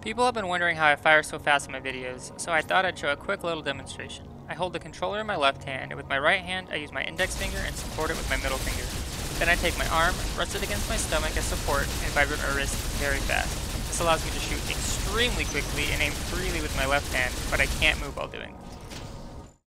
People have been wondering how I fire so fast in my videos, so I thought I'd show a quick little demonstration. I hold the controller in my left hand, and with my right hand I use my index finger and support it with my middle finger. Then I take my arm, rest it against my stomach as support, and vibrate my wrist very fast. This allows me to shoot extremely quickly and aim freely with my left hand, but I can't move while doing.